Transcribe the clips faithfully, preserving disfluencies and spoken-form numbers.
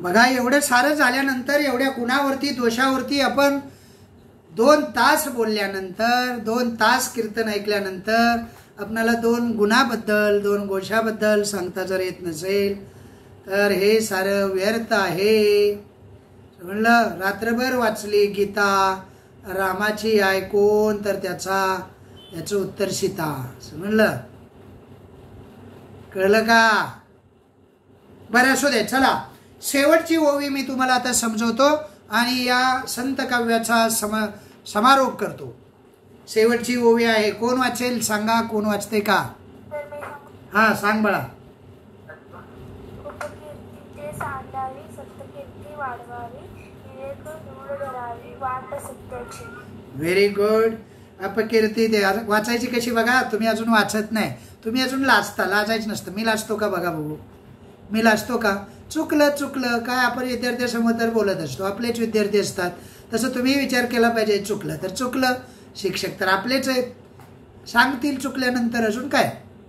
बघा, एवढं सारं झाल्यानंतर, एवढ्या गुणावरती दोषावरती आपण दोन तास बोलल्यानंतर, दोन तास कीर्तन ऐकल्यानंतर आपणाला दोन गुणाबद्दल, दोन गोष्याबद्दल सांगता जर येत नसेल तर हे सारं व्यर्थ आहे. म्हणलं रात्रभर वाचली गीता, रामाची ऐकून तर त्याचा याचं उत्तर सीता. म्हणलं कळलं का? बरं असू दे. चला, शेवटची ओवी मी तुम्हाला आता समजवतो आणि या संत काव्याचा सम समारोप करतो. शेवटची ओवी आहे. कोण वाचेल सांगा? कोण वाचते का? हा सांग बाळा. Very good. अपकीर्ती दे वाचायची कशी बघा. तुम्ही अजून वाचत नाही, तुम्ही अजून लाजता. लाजायचं नसतं. मी लाजतो का बघा बघू, मी लाजतो का? चुकलं चुकलं काय आपण विद्यार्थ्यासमोर तर बोलत असतो, आपलेच विद्यार्थी असतात. तसं तुम्ही विचार केला पाहिजे. चुकलं तर चुकलं, शिक्षक तर आपलेच आहेत, सांगतील चुकल्यानंतर. अजून काय?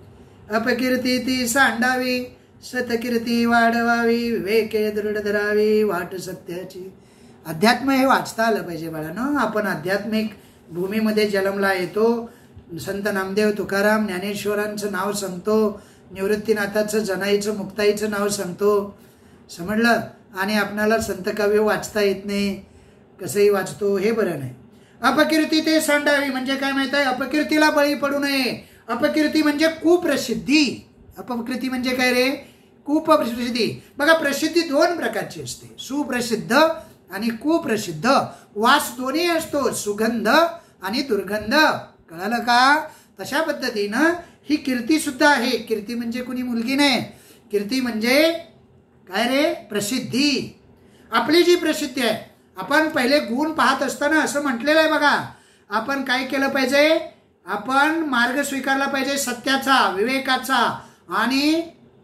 अपकीर्ती ती सांडावी, सतकीर्ती वाढवावी, विवेके दृढ धरावी, वाट सत्याची. अध्यात्म हे वाचता आलं पाहिजे बाळांनो. आपण आध्यात्मिक भूमीमध्ये जन्मला येतो. संत नामदेव तुकाराम ज्ञानेश्वरांचं नाव सांगतो, निवृत्तीनाथाचं, जनाईचं, मुक्ताईचं नाव सांगतो. समजलं? आणि आपणाला संत काव्य वाचता येत नाही, कसंही वाचतो, हे बरं नाही. अपकीर्ती ते सांडावी म्हणजे काय माहित आहे? अपकीर्तीला बळी पडू नये. अपकीर्ती म्हणजे कुप्रसिद्धी. अपकीर्ती म्हणजे काय रे? कुप्रसिद्धी. बघा, प्रसिद्धी दोन प्रकारची असते, सुप्रसिद्ध आणि कुप्रसिद्ध. वास दोन्ही असतो, सुगंध आणि दुर्गंध. कळालं का? तशा पद्धतीनं ही कीर्ती सुद्धा आहे. कीर्ती म्हणजे कुणी मुलगी नाही. कीर्ती म्हणजे काय रे? प्रसिद्धी. आपली जी प्रसिद्धी आहे, आपण पहिले गुण पाहत असताना असं म्हटलेलं आहे बघा, आपण काय केलं पाहिजे? आपण मार्ग स्वीकारला पाहिजे सत्याचा, विवेकाचा आणि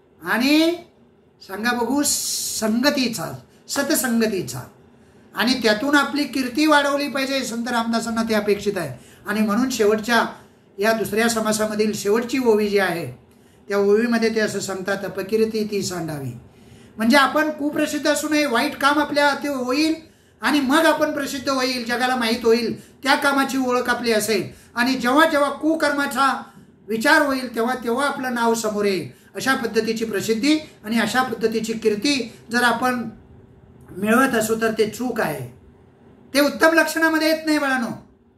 आणि सांगा बघू संगतीचा, सतसंगतीचा. आणि त्यातून आपली कीर्ती वाढवली पाहिजे. संत रामदासांना ते अपेक्षित आहे. आणि म्हणून शेवटच्या या दुसऱ्या समासामधील शेवटची ओवी जी आहे त्या ओवीमध्ये ते असं सांगतात, अपकीर्ती ती सांडावी. म्हणजे आपण कुप्रसिद्ध असू नये, वाईट काम आपल्या ते होईल आणि मग आपण प्रसिद्ध होईल, जगाला माहीत होईल, त्या कामाची ओळख आपली असेल. आणि जेव्हा जेव्हा कुकर्माचा विचार होईल तेव्हा तेव्हा आपलं नाव समोर येईल. अशा पद्धतीची प्रसिद्धी आणि अशा पद्धतीची कीर्ती जर आपण मिळवत असू तर ते चूक आहे. ते उत्तम लक्षणामध्ये येत नाही बाळांनो.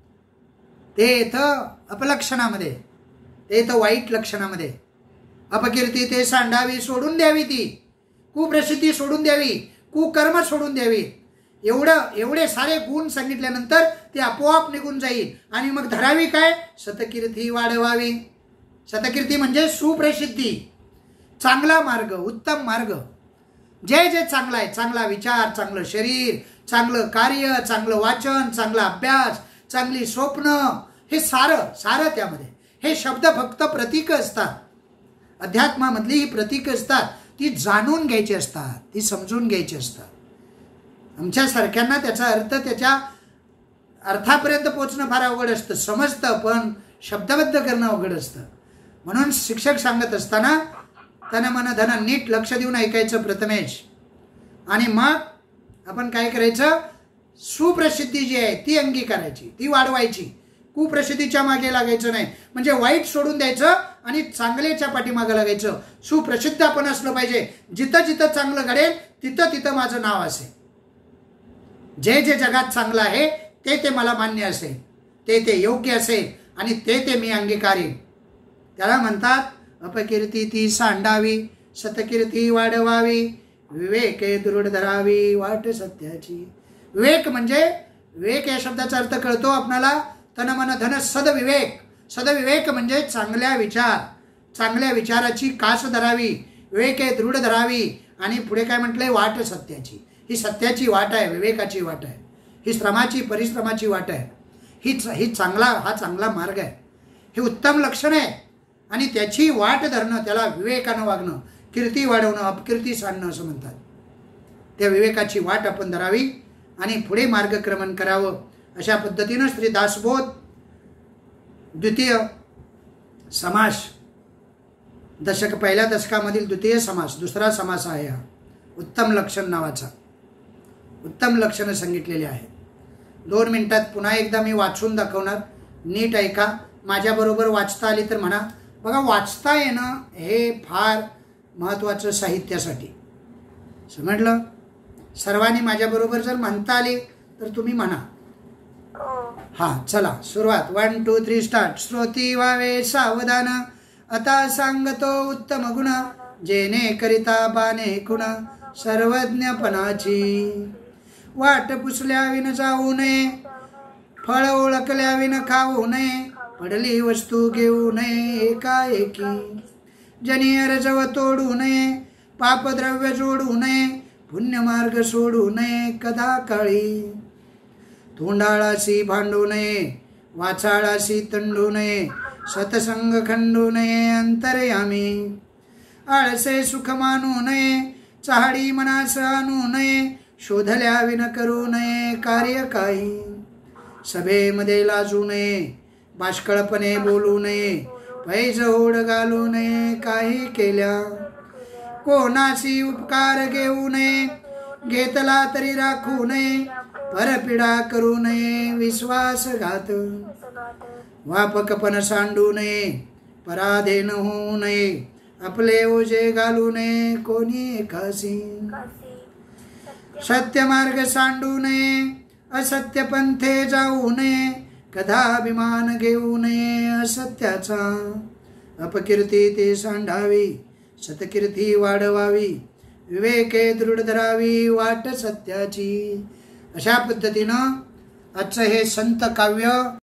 ते येतं अपलक्षणामध्ये, ते येतं वाईट लक्षणामध्ये. अपकीर्ती ते सांडावी, सोडून द्यावी ती. कुप्रसिद्धी सोडून द्यावी, कुकर्म सोडून द्यावी. एवढं एवढे सारे गुण सांगितल्यानंतर ते आपोआप निघून जाईल. आणि मग धरावी काय? सतकीर्ती वाढवावी. सतकीर्ती म्हणजे सुप्रसिद्धी, चांगला मार्ग, उत्तम मार्ग. जे जे चांगलं आहे, चांगला विचार, चांगलं शरीर, चांगलं कार्य, चांगलं वाचन, चांगला अभ्यास, चांगली स्वप्न, हे सारं सारं त्यामध्ये. हे शब्द फक्त प्रतीक असतात. अध्यात्मामधली ही प्रतीक असतात, ती जाणून घ्यायची असतात, ती समजून घ्यायची असतात. आमच्यासारख्यांना त्याचा अर्थ, त्याच्या अर्थापर्यंत पोचणं फार अवघड असतं. समजतं पण शब्दबद्ध करणं अवघड असतं. म्हणून शिक्षक सांगत असताना तन मन धन नीट लक्ष देऊन ऐकायचं प्रथमेश. आणि मग आपण काय करायचं? सुप्रसिद्धी जी आहे ती अंगीकारायची, ती वाढवायची. कुप्रसिद्धीच्या मागे लागायचं नाही. म्हणजे वाईट सोडून द्यायचं आणि चांगल्याच्या पाठीमागे लागायचं. सुप्रसिद्ध आपण असलं पाहिजे. जिथं जिथं चांगलं घडेल तिथं तिथं माझं नाव असेल. जे जे जगात चांगलं आहे ते ते मला मान्य असेल, ते ते योग्य असेल आणि ते ते मी अंगीकारेन. त्याला म्हणतात अपकीर्ती ती सांडावी, सतकीर्ती वाढवावी, विवेके दृढ धरावी, वाट सत्याची. विवेक म्हणजे, विवेक या शब्दाचा अर्थ कळतो आपणाला, तन मन धन सदविवेक. सदविवेक म्हणजे चांगल्या विचार, चांगल्या विचाराची कास धरावी, विवेके दृढ धरावी. आणि पुढे काय म्हटलंय? वाट सत्याची. ही सत्याची वाट आहे, विवेकाची वाट आहे, ही श्रमाची परिश्रमाची वाट आहे. ही ही चांगला हा चांगला मार्ग आहे, हे उत्तम लक्षण आहे. आणि त्याची वाट धरणं, त्याला विवेकानं वागणं, कीर्ती वाढवणं, अपकीर्ती सांडणं असं म्हणतात. त्या विवेकाची वाट आपण धरावी आणि पुढे मार्गक्रमण करावं. अशा पद्धतीनं श्री दासबोध द्वितीय समास, दशक पहिल्या दशकामधील द्वितीय समास, दुसरा समास आहे हा. उत्तम लक्षण नावाचा. उत्तम लक्षणं सांगितलेली आहेत. दोन मिनिटात पुन्हा एकदा मी वाचून दाखवणार, नीट ऐका. माझ्याबरोबर वाचता आली तर म्हणा. बघा, वाचता येणं हे फार महत्त्वाचं साहित्यासाठी. समजलं? सर्वांनी माझ्याबरोबर जर म्हणता आली तर तुम्ही म्हणा. हां, चला सुरुवात. One two three start. श्रोती व्हावे सावधान, आता सांगतो उत्तम गुण, जेणे करिता बाने खुण सर्वज्ञपणाची. वाट पुसल्याविन जाऊ नये, फळ ओळखल्याविन खाऊ नये, पडली वस्तू घेऊ नये एकाएकी. जनी अर्जव तोडू नये, पापद्रव्य जोडू नये, पुण्यमार्ग सोडू नये कदा काळी. तोंडाळाशी भांडू नये, वाचाळाशी तंडू नये, सतसंग खंडू नये अंतर्यामी. आळसे सुख मानू नये, चहाडी मनास आणू नये, शोधल्या विन करू नये कार्य काही. सभेमध्ये लाजू नये, बाष्कळपणे बोलू नये, पैज ओढ घालू नये काही केल्या. कोणाशी उपकार घेऊ नये, घेतला तरी राखू नये, परपिडा करू नये विश्वासघात. वापकपण सांडू नये, पराधीन होऊ नये, आपले ओझे घालू नये कोणी एकासी. सत्य मार्ग सांडू नये, असत्य पंथे जाऊ नये, कधा अभिमान घेऊ नये असत्याचा. अपकीर्ती ते सांडावी, सतकीर्ती वाढवावी, विवेके दृढ धरावी वाट सत्याची. अशा पद्धतीनं आजचं हे संत काव्य